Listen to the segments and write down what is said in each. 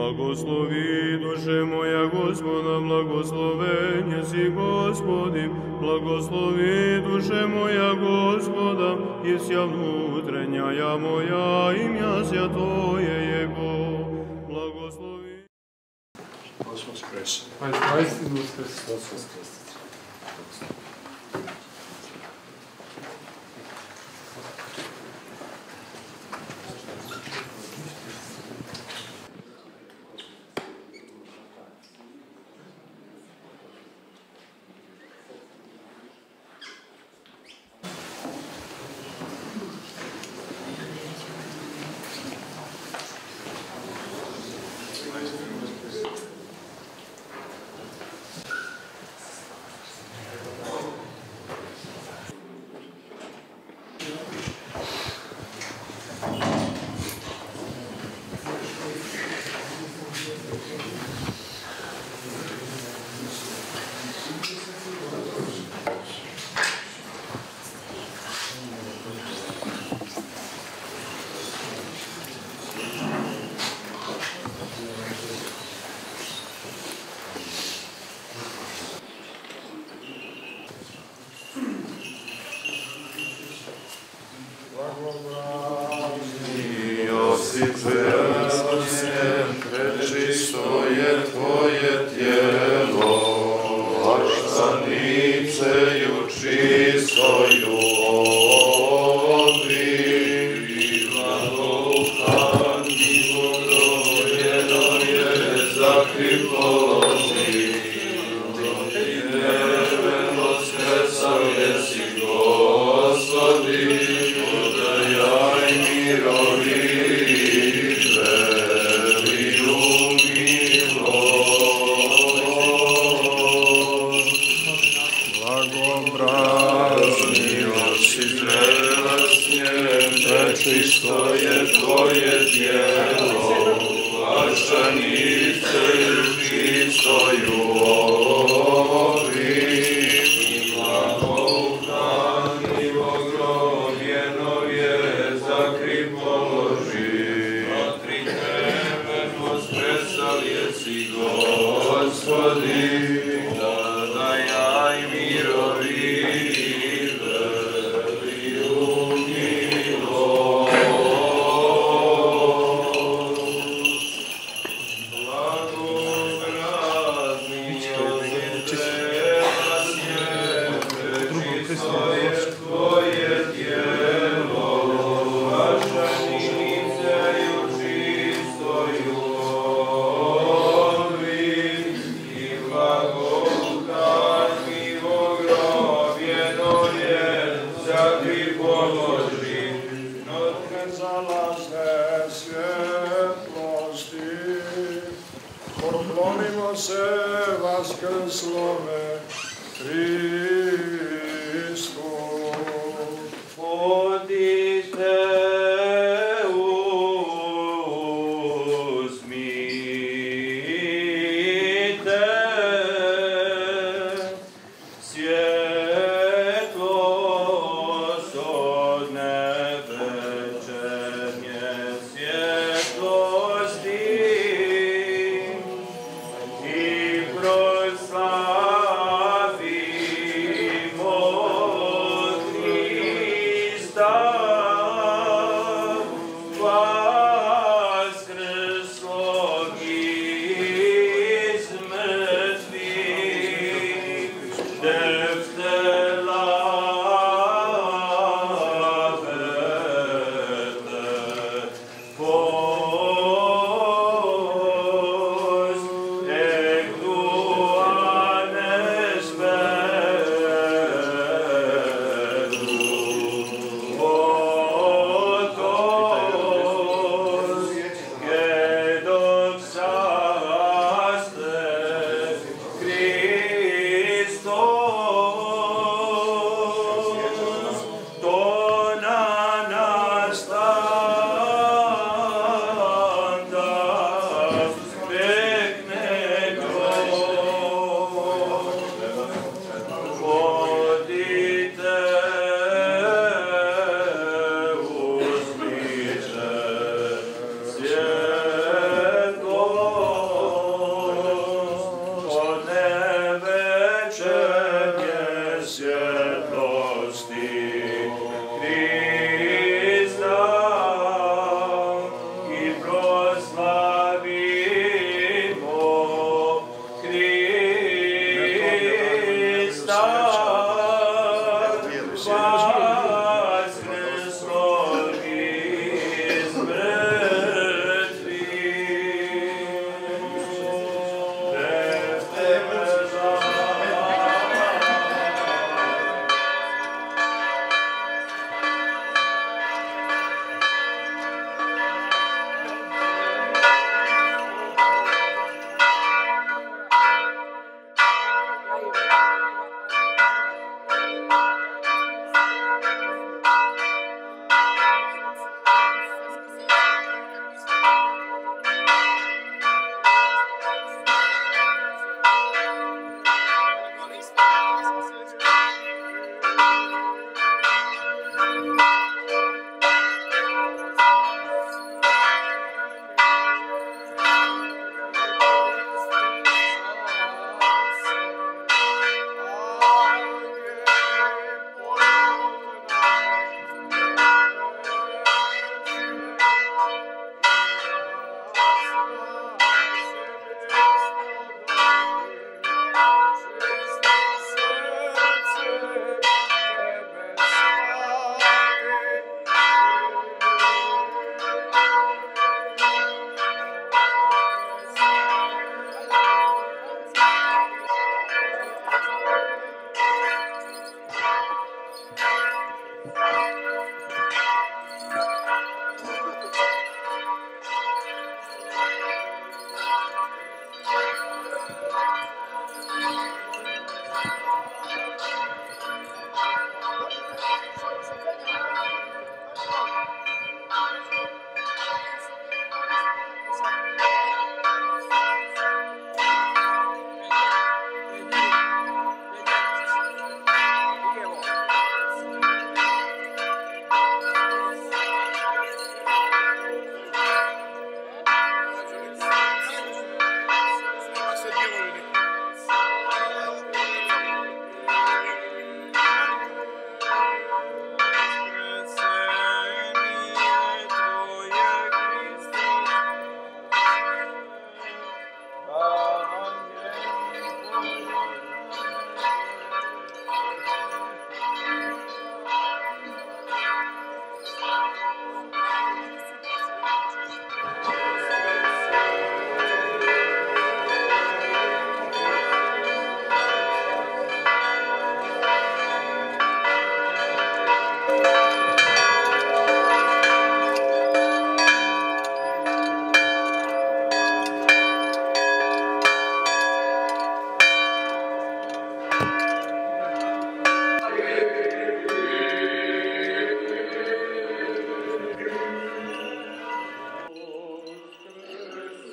Blagoslovi duše moja Gospoda, blagosloven jesi Gospodin, blagoslovi duše moja Gospoda, i sja внутренняя moja, imja святое Jego, blagoslovi. Gospod skresan. Ajde, istinu uskrsiti. Gospod skresan. Prečisto je tvoje tijelo, vaštaniceju čistoju obri, blagohan i vodojeno je zakripoloži, i neveno skresal jesi Gospodi, podajaj mirovi. Prečisto je tvoje tijelo, vaštaniceju čistoju obri, i blagohan i ogromljeno je zakripoloži. Protri tebe voskresal jesi Gospodi, podajaj mirovi. Poklonimo se vaskrslome Hristu. Podite, uzmite, svjetlost od nevečernje svjetlosti. I proslavi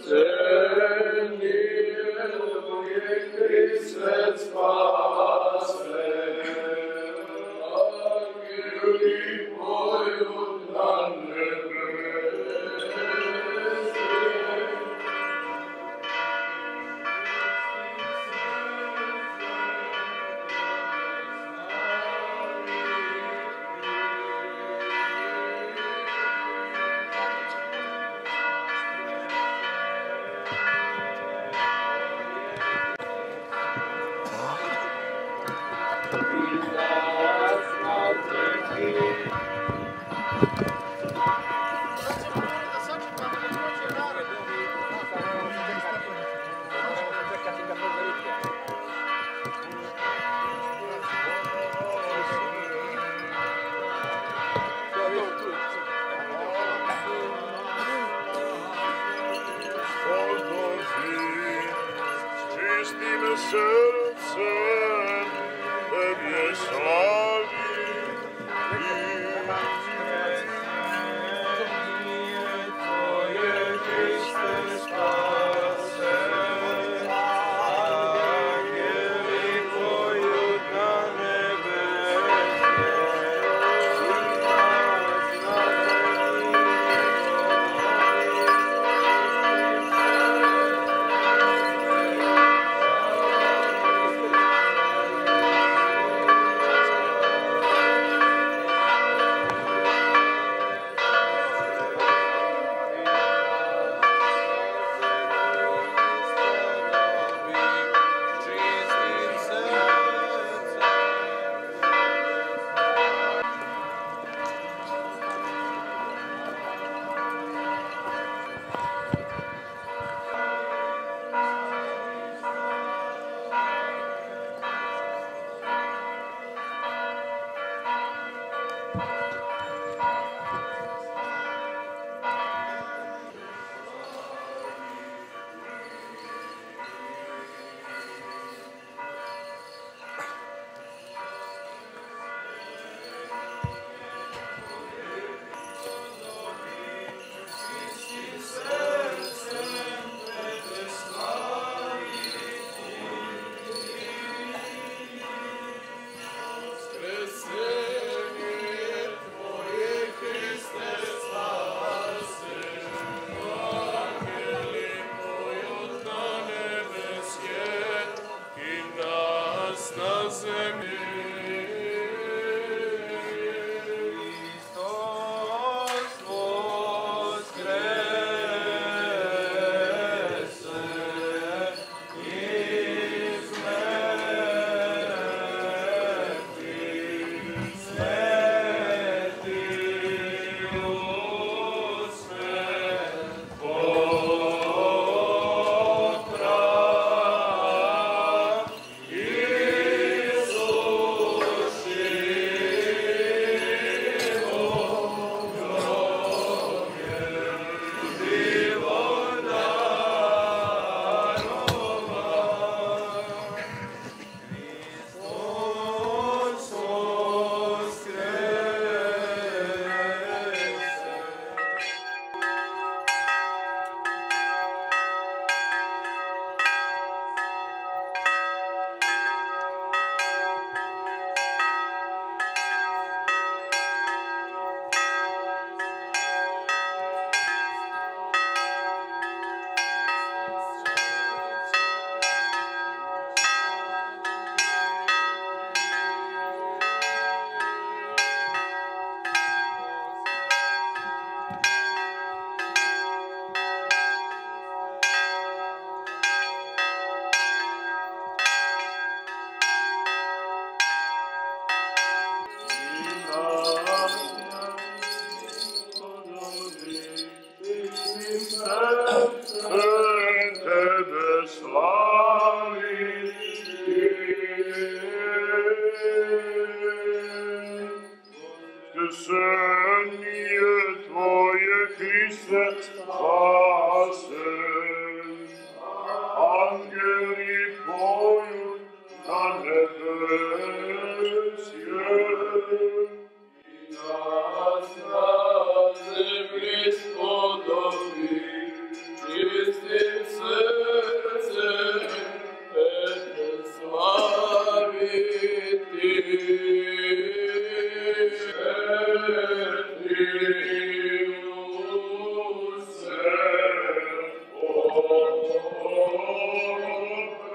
Господи, чистый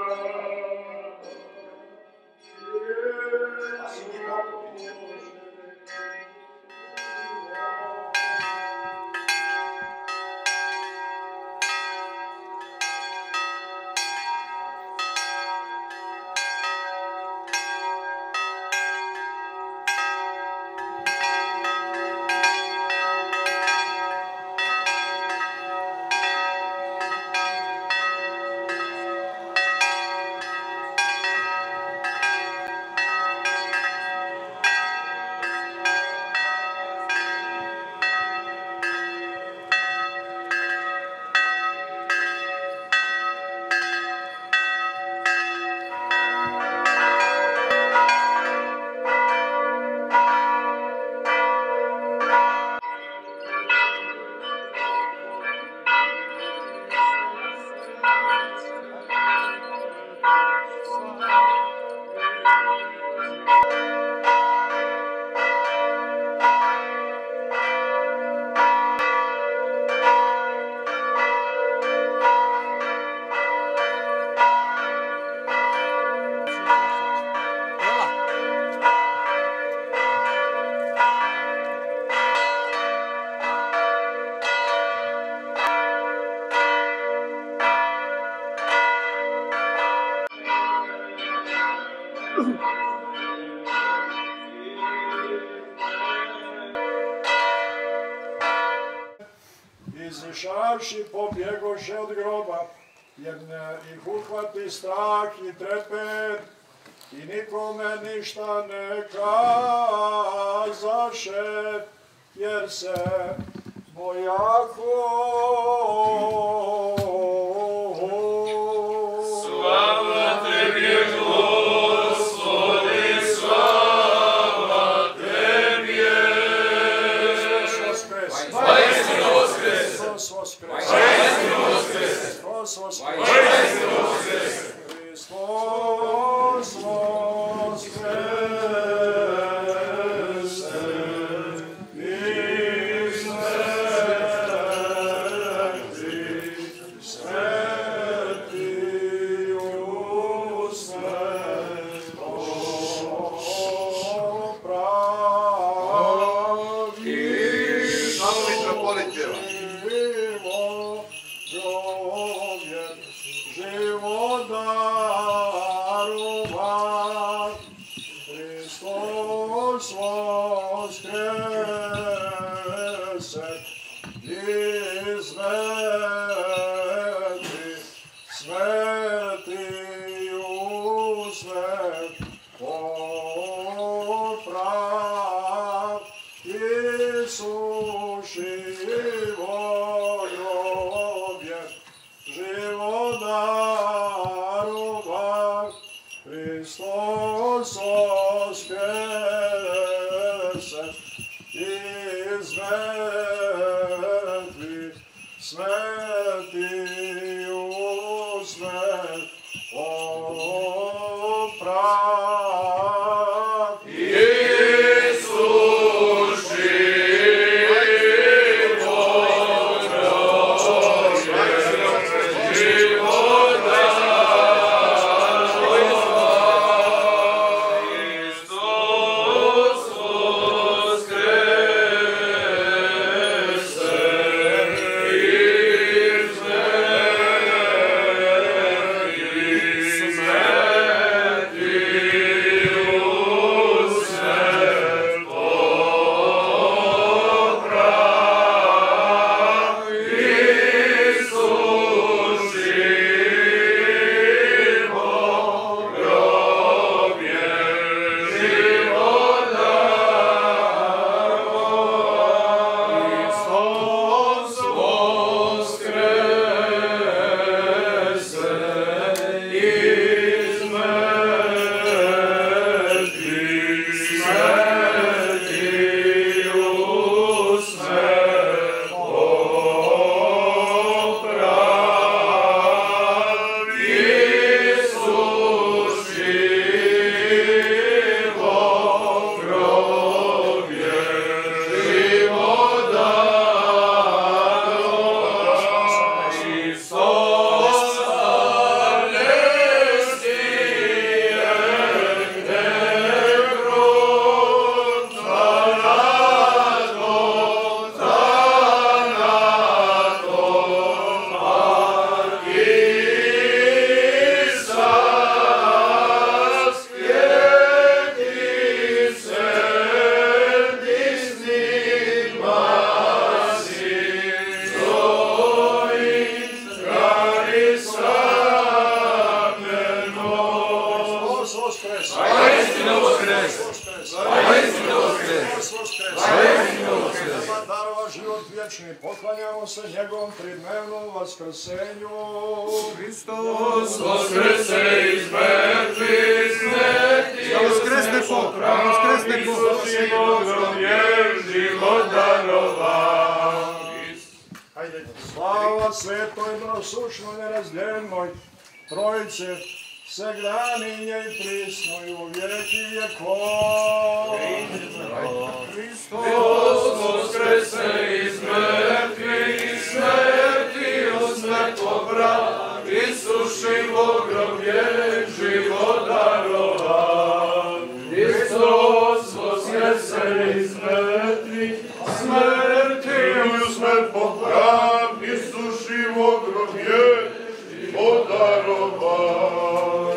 Izišavši pobjegoše od groba, jer ih uhvati strah i trepet, i nikome ništa ne kazaše, jer se bojahu. Slava Tebi, Gospodi, slava Tebi! Vaistinu voskres! Hristos voskres! Vaistinu voskres! Hristos voskres! Vaistinu voskres! Hristos voskres! Hristos voskres! posle njegovom tridnevnom vaskrsenju. Hristos Vaskrese iz mrtvih, smrti Voskresne Bog, Voskresne Bog, Isusi Bogom je život darovan. Slava svetoj, mnosušnoj, nerazdjelnoj, Trojice, vsegdaninje i prisnoj u vjeki vjekov. Hristos vaskrese iz mrtvih, smrti od smrt pobra, Isusi Bogom je život darovan. Hristos vaskrese iz mrtvih, smrti od smrt pobra, Isusi Bogom je život darovan.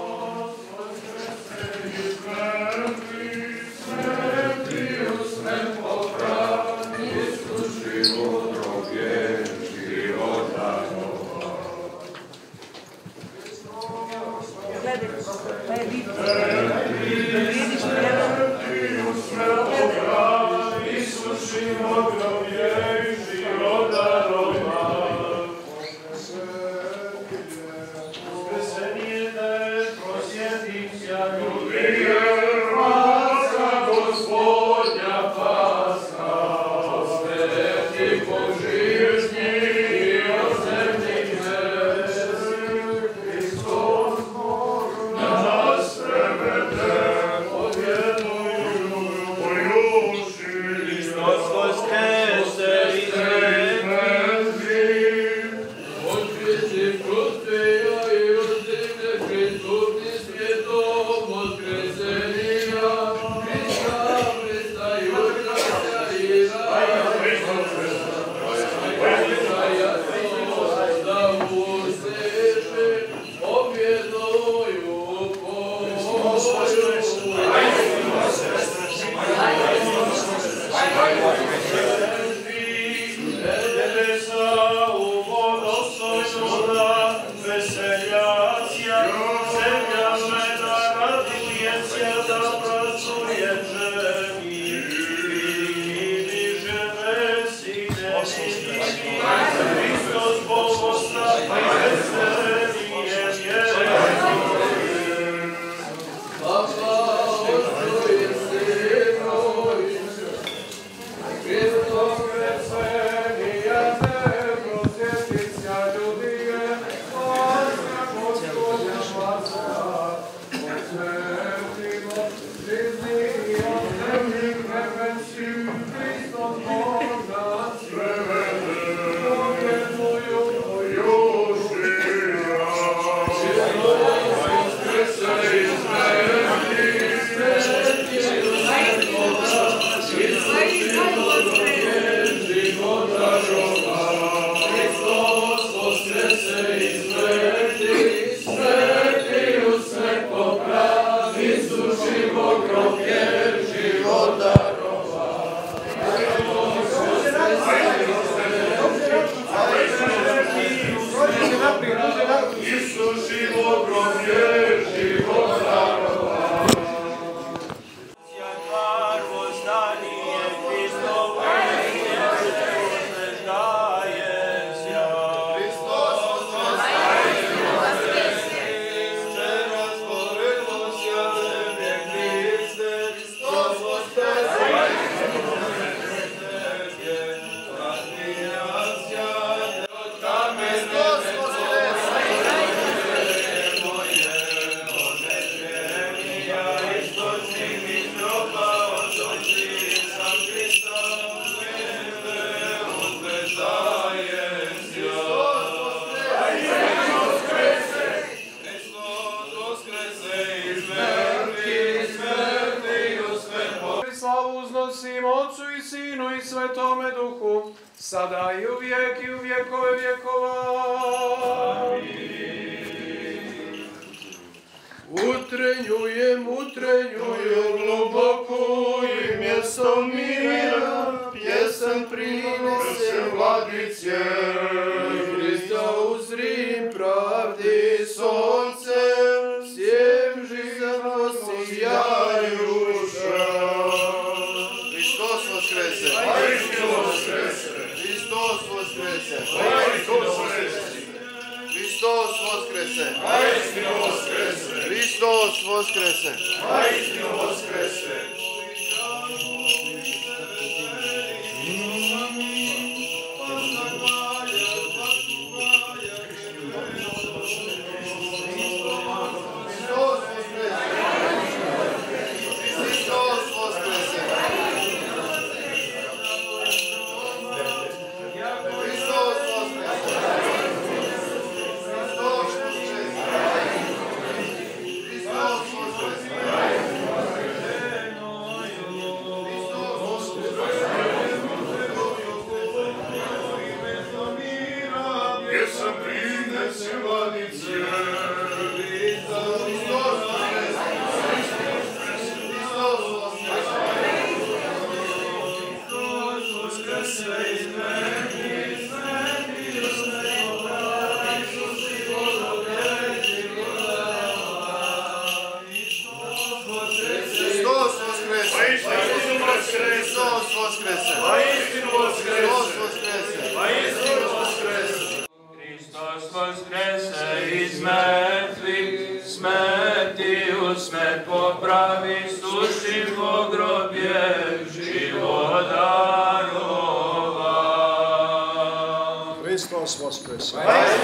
Sada i uvijek i u vjekove vjekova. Utrenjujem gluboko i mjesto mira, pjesan prinese vladice. Hrista uzrim pravdi soncem, sjem živno sijajuša. Hristos vaskrese! Hristos vaskrese! Hristos vaskrese! Hristos Voskrese! Vaistinu Voskrese! Hristos Voskrese! Vaistinu Voskrese! Hristos Voskrese iz mrtvih, smrti usmrt popravi, suši pogrobje, život darova. Hristos Voskrese!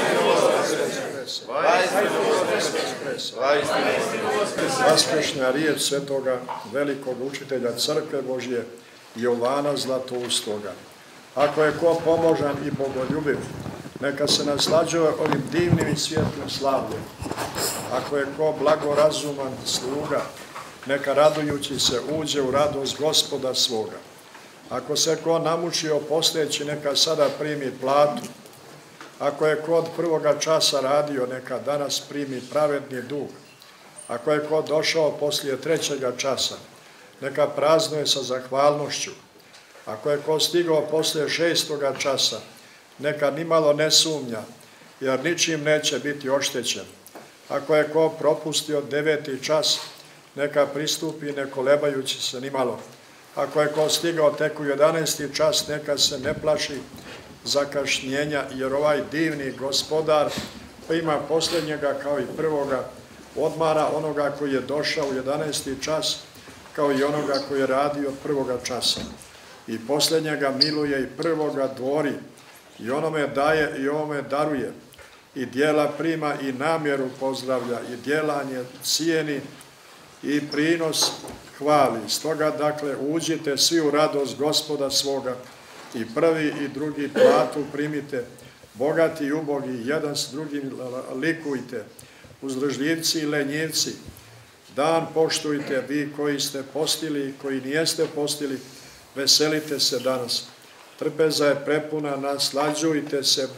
Vaskršnja riječ svetoga velikog učitelja Crkve Božje Jovana Zlatoustoga. Ako je ko pomožan i bogoljubiv, neka se naslađuje ovim divnim i svijetlim slavljem. Ako je ko blagorazuman sluga, neka radujući se uđe u radost Gospoda svoga. Ako se ko namučio posteći, neka sada primi platu. Ako je ko od prvoga časa radio, neka danas primi pravedni dug. Ako je ko došao poslije trećega časa, neka praznuje sa zahvalnošću. Ako je ko stigao poslije šestoga časa, neka nimalo ne sumnja, jer ničim neće biti oštećen. Ako je ko propustio 9. čas, neka pristupi ne kolebajući se nimalo. Ako je ko stigao tek u 11. čas, neka se ne plaši zakašnjenja, jer ovaj divni gospodar ima posljednjega kao i prvoga, odmara onoga koji je došao u 11. čas, kao i onoga koji je radio od prvoga časa. I posljednjega miluje i prvoga dvori, i onome daje i ovome daruje, i dijela prima i namjeru pozdravlja, i djelanje cijeni i prinos hvali. Stoga, dakle, uđite svi u radost Gospoda svoga, i prvi i drugi platu primite, bogati i ubogi, jedan s drugim likujte, uzdržljivci i lenjivci. Dan poštujte, vi koji ste postili i koji nijeste postili, veselite se danas. Trpeza je prepuna, naslađujte se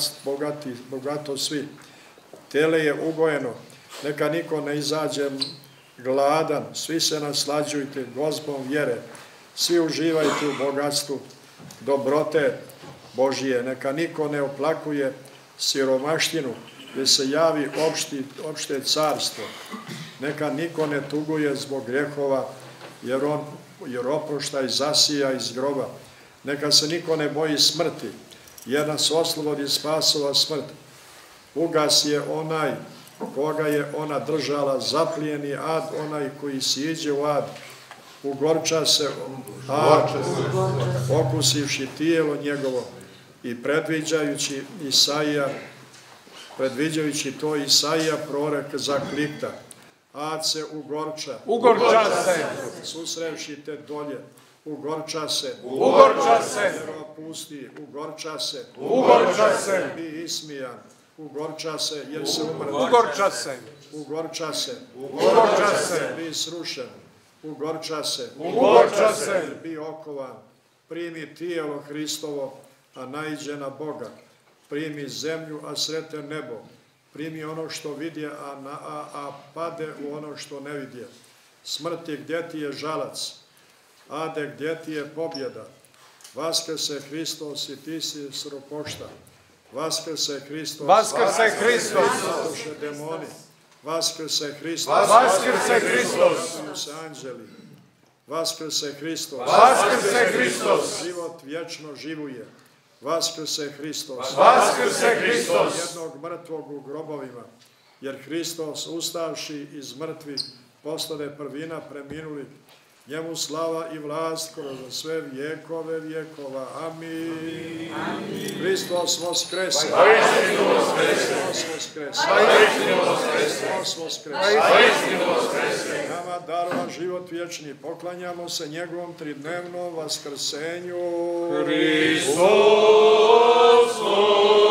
bogato svi. Tele je ugojeno, neka niko ne izađe gladan, svi se naslađujte gozbom vjere, svi uživajte u bogatstvu dobrote Božije, neka niko ne oplakuje siromaštinu, gdje se javi opšte carstvo. Neka niko ne tuguje zbog grehova, jer oproštaj zasija iz groba. Neka se niko ne boji smrti, jer nas oslobodi spasova smrt. Ugas je onaj koga je ona držala, zaplijeni ad, onaj koji siđe u ad. Ugorča se ad, okusivši tijelo njegovo, i predviđajući to Isaija prorok zaklikta. Ad se ugorča. Ugorča se. Susrevši te dolje. Ugorča se. Ugorča se. Pusti. Ugorča se. Ugorča se. Bi ismijan. Ugorča se jer se umre. Ugorča se. Ugorča se. Ugorča se. Bi srušen. Ugorča se. Ugorča se. Bi okovan. Primi tijelo Hristovo, a naiđe na Boga. Primi zemlju, a srete nebo. Primi ono što vidje, a pade u ono što ne vidje. Smrti, gdje ti je žalac? Ade, gdje ti je pobjeda? Vaskrse Hristos i ti si sropošta. Vaskrse Hristos. Vaskrse Hristos. Duše demoni. Vaskrse Hristos. Vaskrse Hristos. Se anđeli. Vaskrse Hristos. Vaskrse Hristos. Život vječno živuje. Vaskrse Hristos. Vaskrse Hristos. Jednog mrtvog u grobovima, jer Hristos ustavši iz mrtvih postade prvina preminuli. Njemu slava i vlast kroz sve vjekove vjekova. Amin. Hristos voskrese. Hristos voskrese. Hristos voskrese. Nama darova život vječni, poklanjamo se njegovom tridnevnom vaskrsenju. Hristos